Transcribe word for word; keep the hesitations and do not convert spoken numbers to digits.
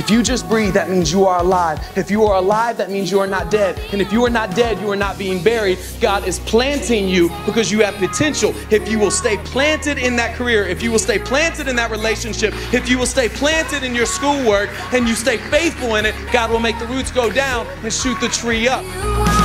If you just breathe, that means you are alive. If you are alive, that means you are not dead. And if you are not dead, you are not being buried. God is planting you because you have potential. If you will stay planted in that career, if you will stay planted in that relationship, if you will stay planted in your schoolwork and you stay faithful in it, God will make the roots go down and shoot the tree up.